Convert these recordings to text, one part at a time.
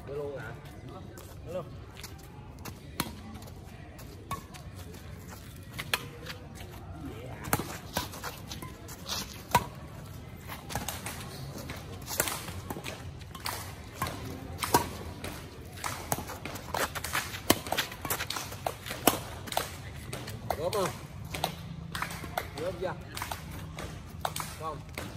Đưa luôn hả? Đưa luôn. Gốm không? Gốm chưa? Không.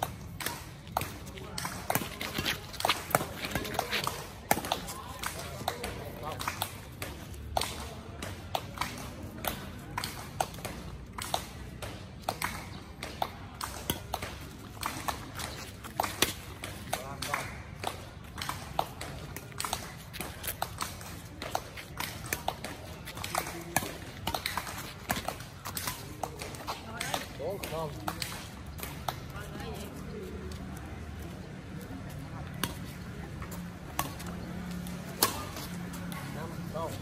Bốn không. Năm không.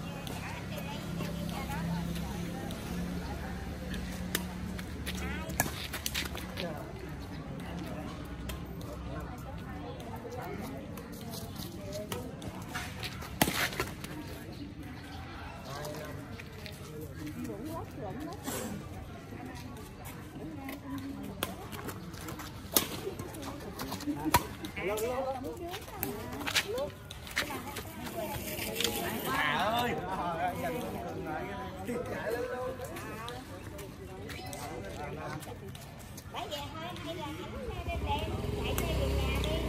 Phải về thôi hay là ảnh đem chạy xe về nhà đi.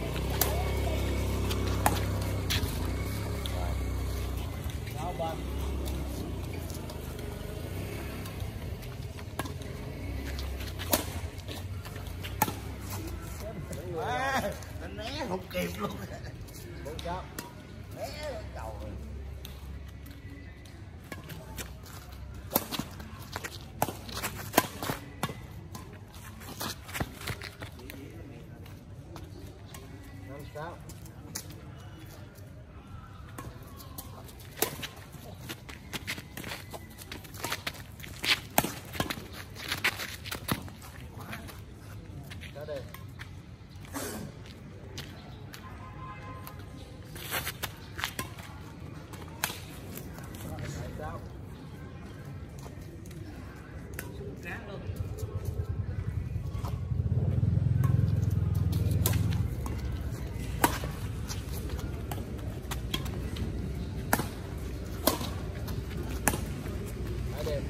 Đó bên. Nó né không kịp luôn. Bốn chó. Né đầu rồi. Năm sáu. Đó đây. Sao? Ráng luôn. Ở đây.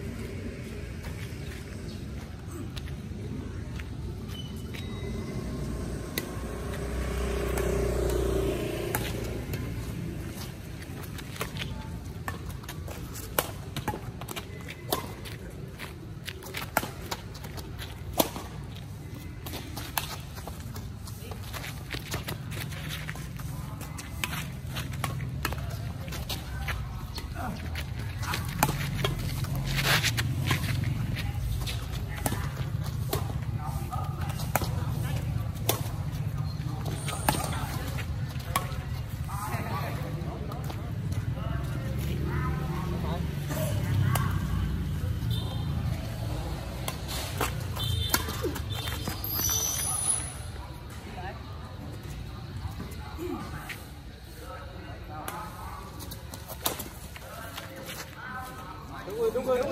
Đúng rồi.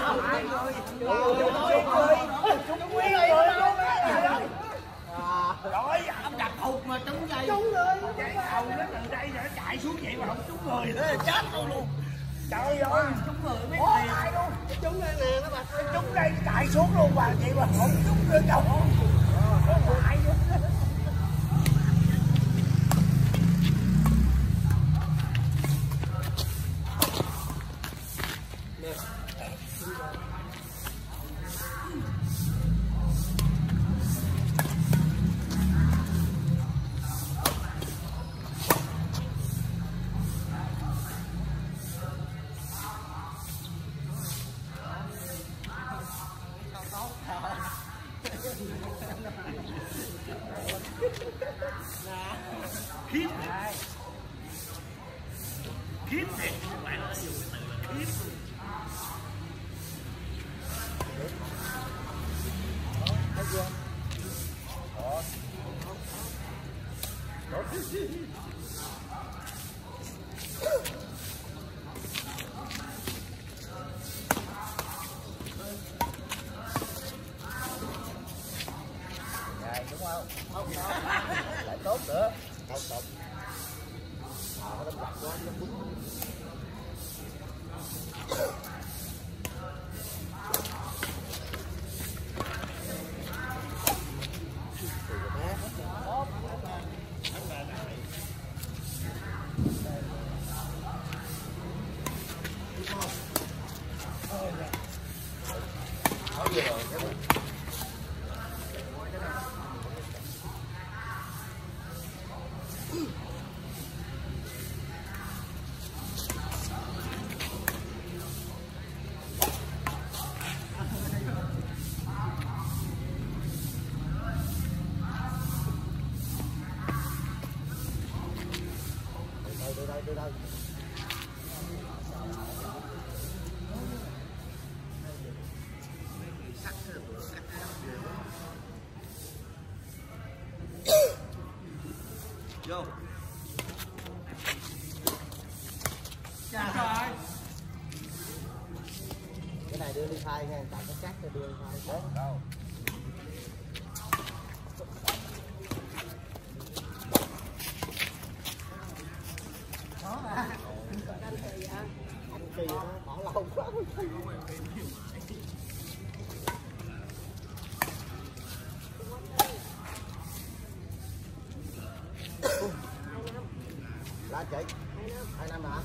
Rồi, ông đặt hụt mà trúng dây. Trúng rồi. Dây hầu nó từ đây rồi nó chạy xuống vậy mà không trúng người, thế là chết luôn. Trời ơi, trúng người mấy này luôn. Trúng đây nè các bạn. Trúng đây chạy xuống luôn mà vậy mà không trúng nữa đâu. Nó hoại nữa. Khiếp này. Khiếp thiệt các bạn ơi, dùng cái từ là khiếp luôn. Thấy chưa? Đó. không lại tốt nữa không tốt nó đánh giặc quá nó bút từ đây vô trời cái này đưa đi khai nha tại cái cát đưa đi khai tốt đâu anh kỳ nó bỏ lâu quá lá chị 2 năm hả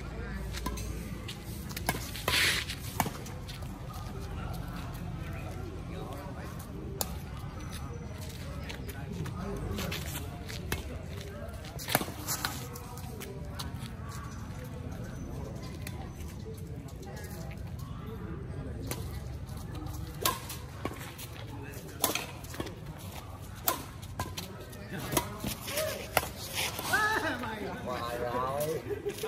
hoài rồi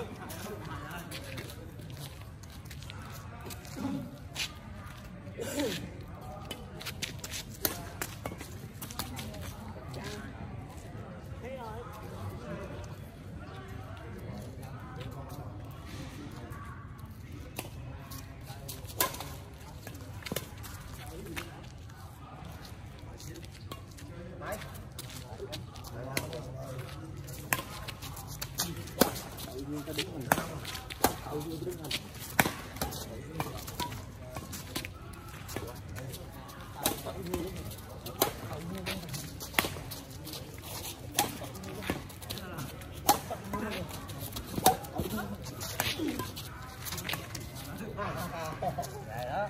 Đấy. Tự nhiên ta đứng mình tự nhiên đứng mình vậy đó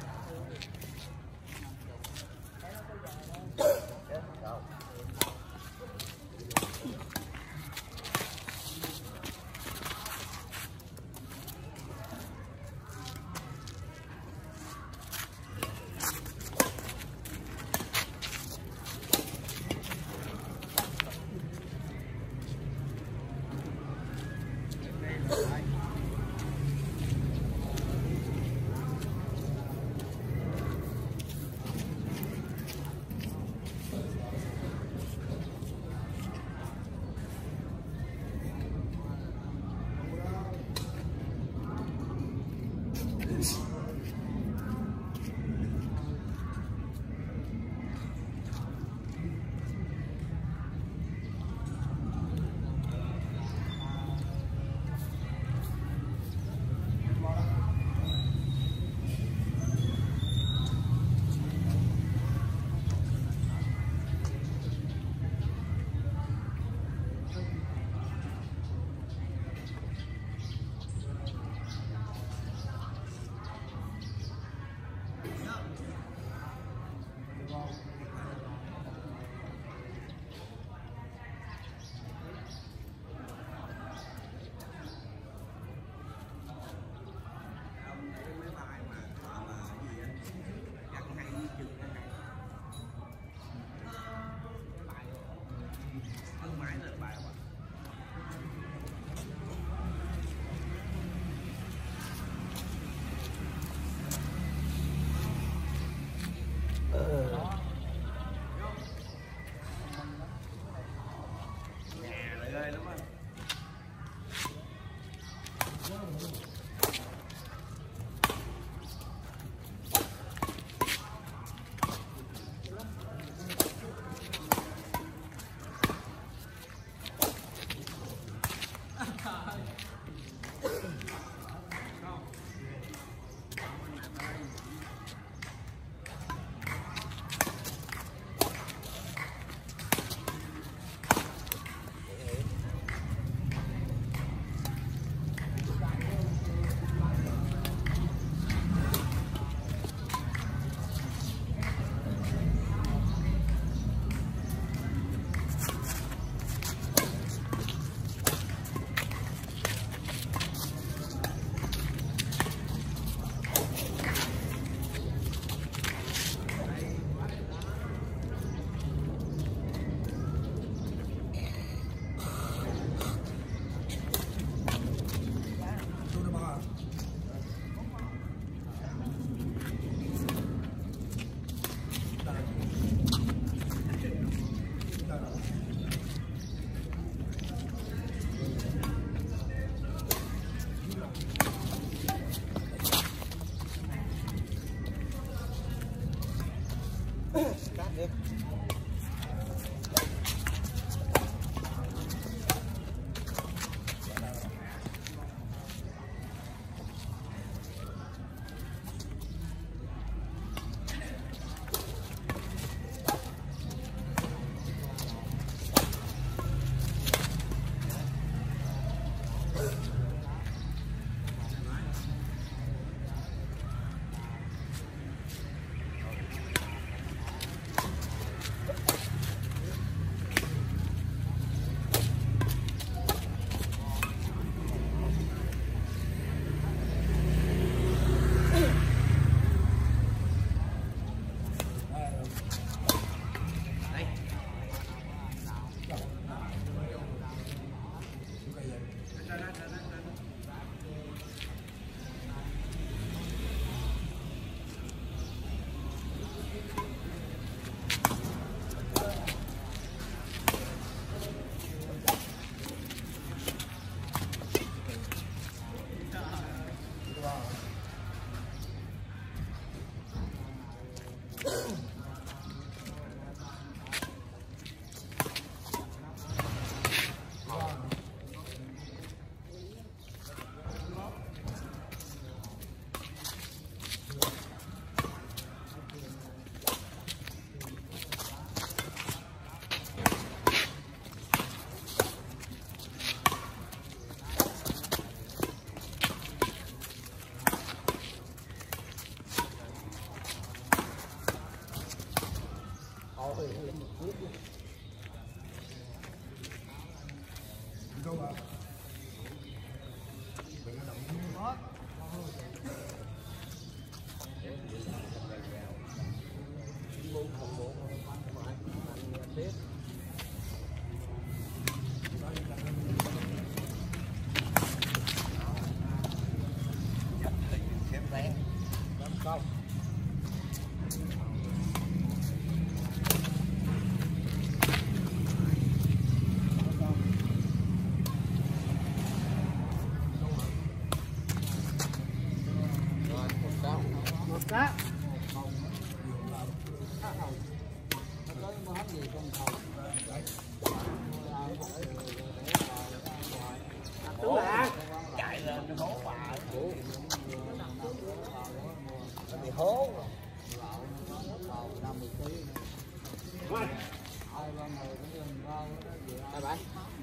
Hai bảy.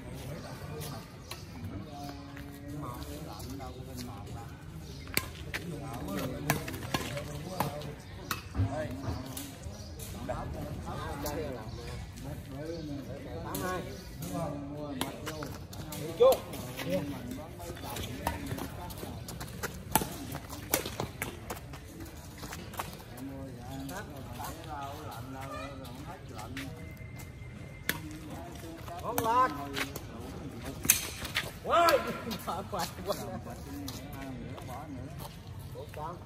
Ngon lành. Wow, thở quạt quá. Ủa con.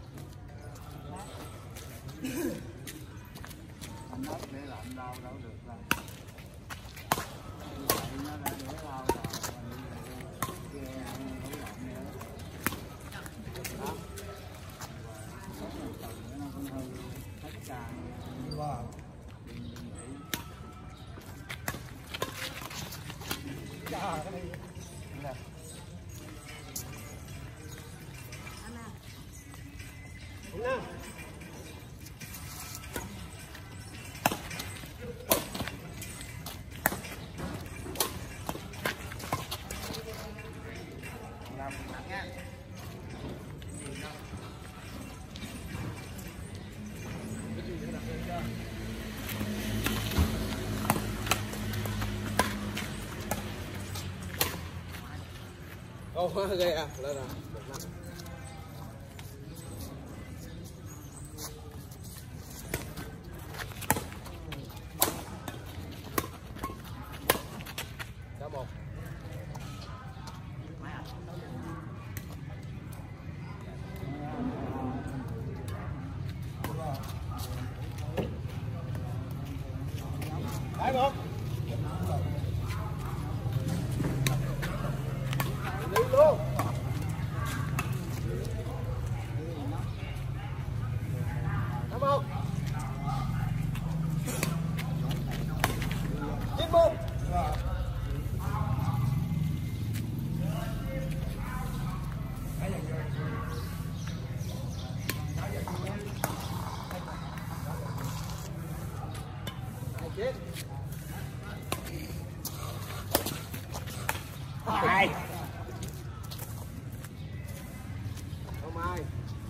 Anh nói để làm đâu đâu được đâu. Nó đã để lâu rồi. Ô, ghê à, lên rồi. Cá một. Đấy một. Đi luôn. Cảm ơn. Chín một. Chết. Hai. Không ai.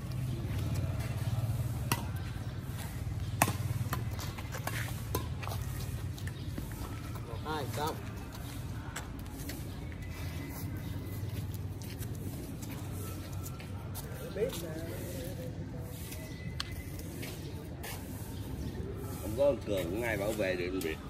Một hai xong. Biết không có Cường cũng ai bảo vệ được việc.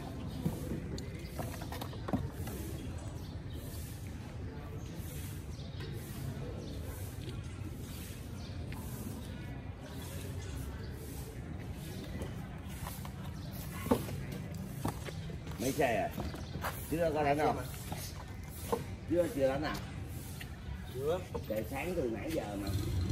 Mấy xe à? Chưa có đánh không? Chưa đánh à? chưa. Để sáng từ nãy giờ mà.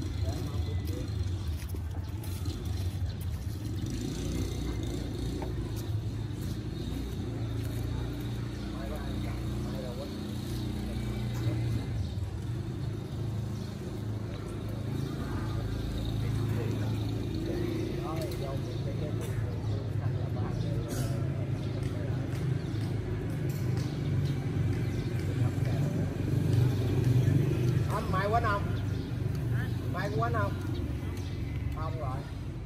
Mai quánh không? Mai có quánh không? Không rồi.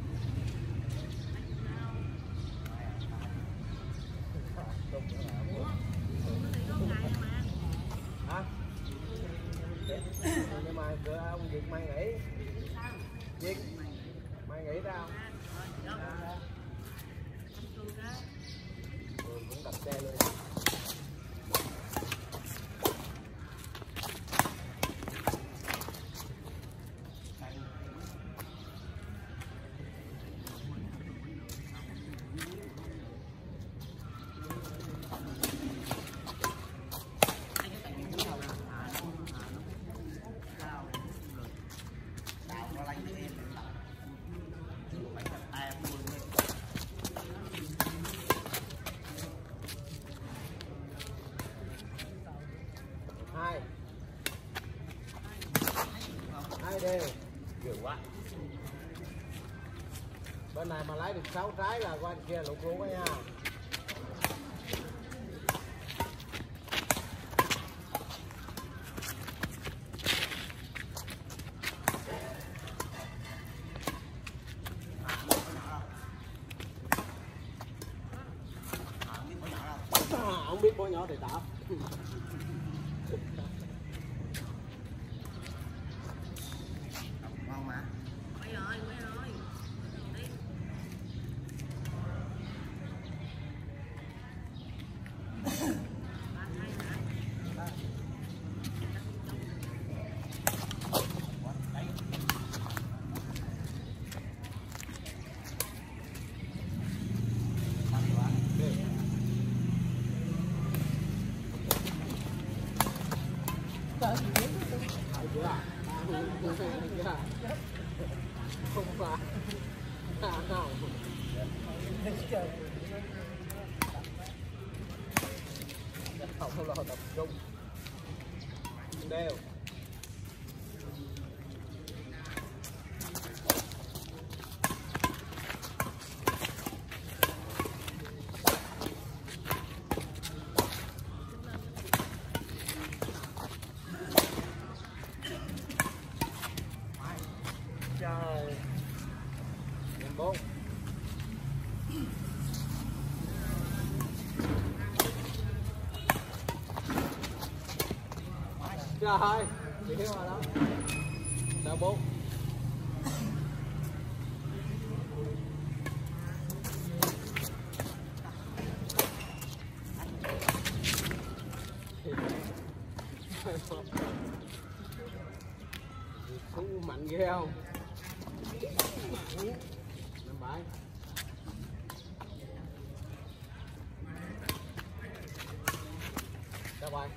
Hả? Nhưng mà ông Việt Mai nghỉ. Việt Mai nghỉ ra không? Cũng đập xe luôn. Hai đều nhiều quá. Bên này mà lấy được 6 trái là qua anh kia lục luôn đó nha. không biết bó nhỏ thì tạp. Ngon mà. Quay rồi. Không phải. Không lo tập trung. Đều. Trời. Em bốn. Trời, chị Hiếu rồi đó. Sao bốn. Không mạnh ghê không? 5-7. Ra bài.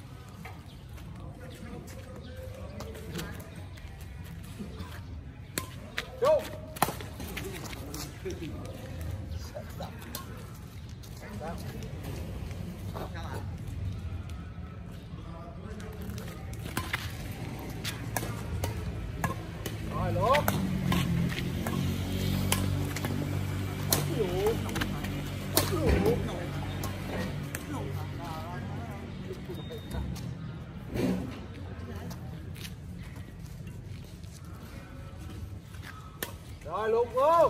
Go. Rồi luôn. Rồi lục luôn.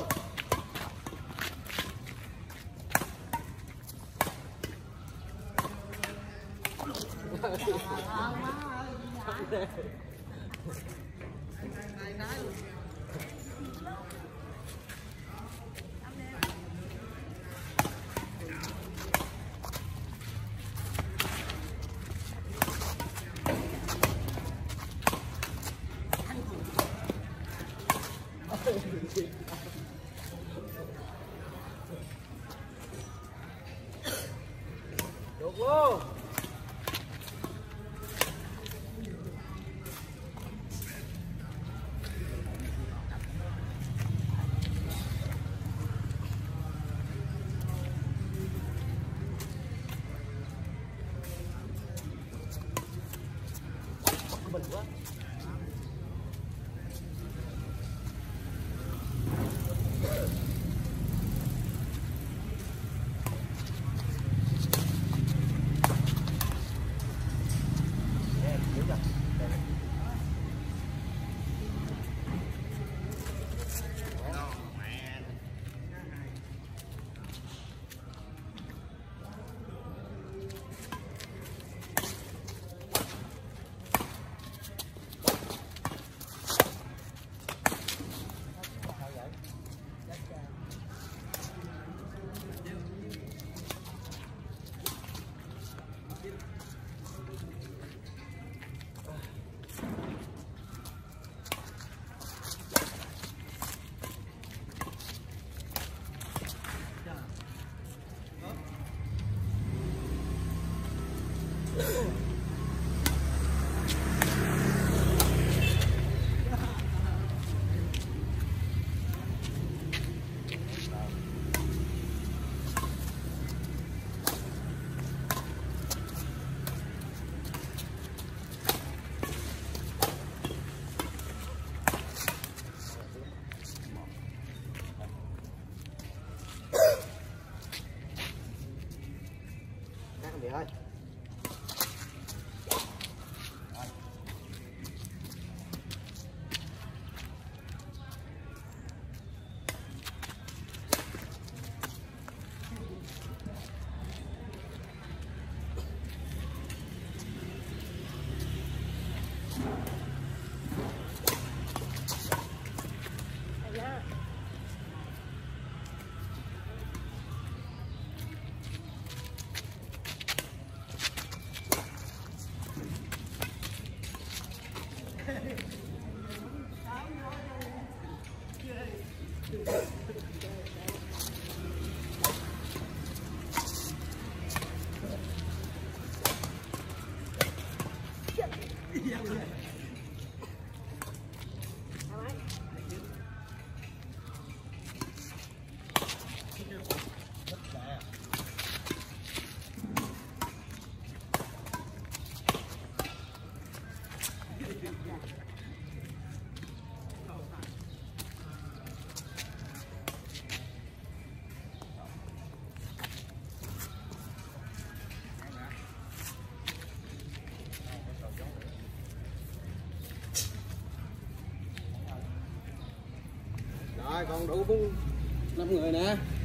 Được luôn. Mình quá. Vậy thôi. Rồi còn đủ 5 người nè.